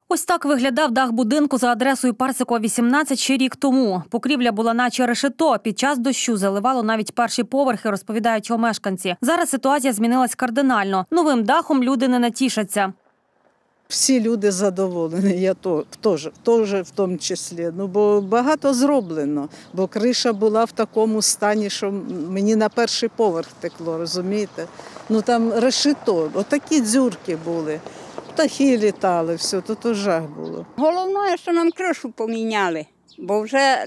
Ось так виглядав дах будинку за адресою Парсикова, 18 ще рік тому. Покрівля була наче решето. Під час дощу заливало навіть перші поверхи, розповідають його мешканці. Зараз ситуація змінилась кардинально. Новим дахом люди не натішаться. Всі люди задоволені, я теж в тому числі. Бо багато зроблено, бо криша була в такому стані, що мені на перший поверх текло, розумієте? Там решето, отакі дзюрки були. Птахи літали, все, то жах було. Головне, що нам кришу поміняли, бо вже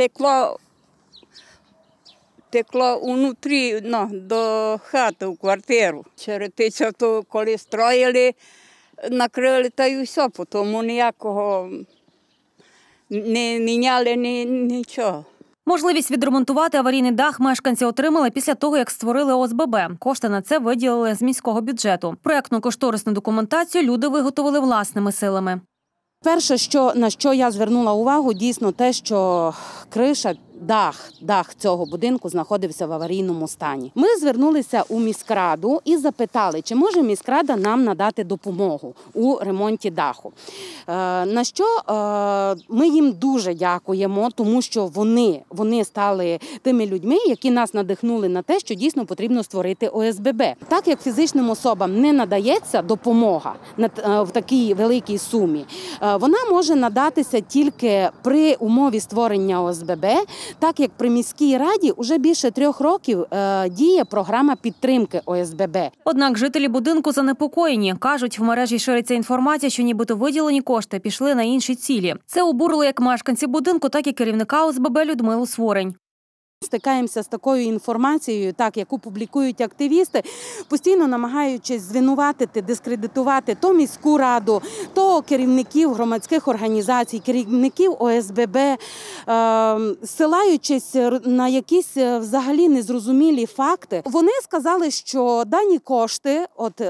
текло внутрі, до хати, в квартиру. Через те, коли строїли, накрили та й все, тому ніякого не міняли нічого. Можливість відремонтувати аварійний дах мешканці отримали після того, як створили ОСББ. Кошти на це виділили з міського бюджету. Проєктно-кошторисну документацію люди виготовили власними силами. Перше, на що я звернула увагу, дійсно те, що криша, дах цього будинку знаходився в аварійному стані. Ми звернулися у міськраду і запитали, чи може міськрада нам надати допомогу у ремонті даху. На що ми їм дуже дякуємо, тому що вони стали тими людьми, які нас надихнули на те, що дійсно потрібно створити ОСББ. Так як фізичним особам не надається допомога в такій великій сумі, вона може надатися тільки при умові створення ОСББ, так як при міській раді вже більше 3 років діє програма підтримки ОСББ. Однак жителі будинку занепокоєні. Кажуть, в мережі шириться інформація, що нібито виділені кошти пішли на інші цілі. Це обурило як мешканців будинку, так і керівника ОСББ Людмилу Сворень. Стикаємося з такою інформацією, яку публікують активісти, постійно намагаючись звинуватити, дискредитувати то міську раду, то керівників громадських організацій, керівників ОСББ, ссилаючись на якісь взагалі незрозумілі факти. Вони сказали, що дані кошти,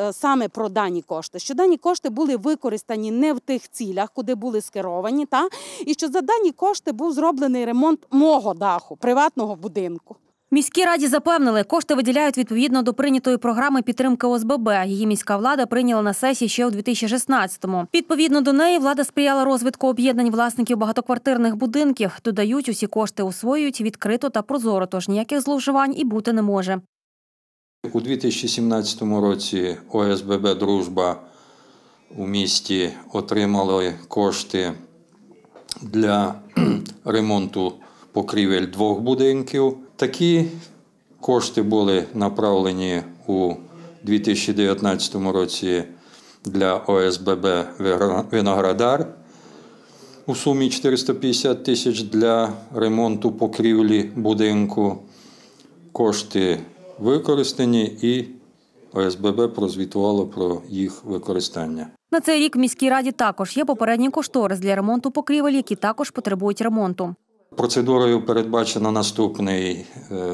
що дані кошти були використані не в тих цілях, куди були скеровані, і що за дані кошти був зроблений ремонт мого даху, приватного будинку. Міській раді запевнили, кошти виділяють відповідно до прийнятої програми підтримки ОСББ. Її міська влада прийняла на сесії ще у 2016-му. Відповідно до неї, влада сприяла розвитку об'єднань власників багатоквартирних будинків. Додають, усі кошти освоюють відкрито та прозоро, тож ніяких зловживань і бути не може. У 2017 році ОСББ «Дружба» у місті отримали кошти для ремонту покрівель 2 будинків. Такі кошти були направлені у 2019 році для ОСББ «Виноградар» у сумі 450 тисяч для ремонту покрівлі будинку. Кошти використані і ОСББ прозвітувало про їх використання. На цей рік в міській раді також є попередній кошторис для ремонту покрівель, які також потребують ремонту. Процедурою передбачено наступний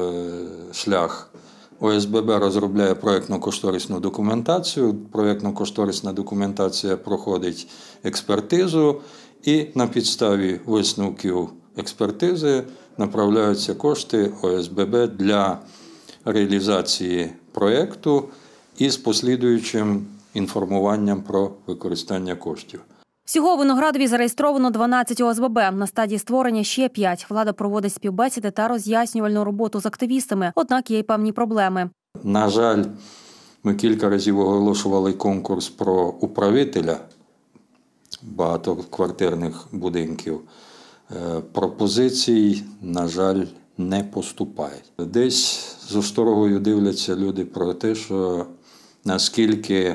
шлях. ОСББ розробляє проєктно-кошторисну документацію. Проєктно-кошторисна документація проходить експертизу і на підставі висновків експертизи направляються кошти ОСББ для реалізації проєкту із послідуючим інформуванням про використання коштів. Всього у Виноградові зареєстровано 12 ОСББ. На стадії створення ще 5. Влада проводить співбесіди та роз'яснювальну роботу з активістами. Однак є й певні проблеми. На жаль, ми кілька разів оголошували конкурс про управителя багатоквартирних будинків. Пропозицій, на жаль, не поступає. Десь з осторогою дивляться люди про те, що наскільки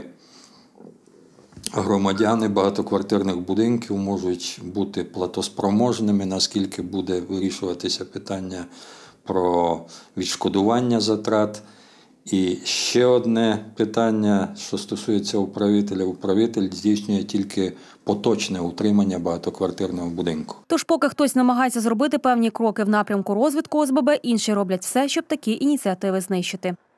громадяни багатоквартирних будинків можуть бути платоспроможними, наскільки буде вирішуватися питання про відшкодування затрат. І ще одне питання, що стосується управителя. Управитель здійснює тільки поточне утримання багатоквартирного будинку. Тож поки хтось намагається зробити певні кроки в напрямку розвитку ОСББ, інші роблять все, щоб такі ініціативи знищити.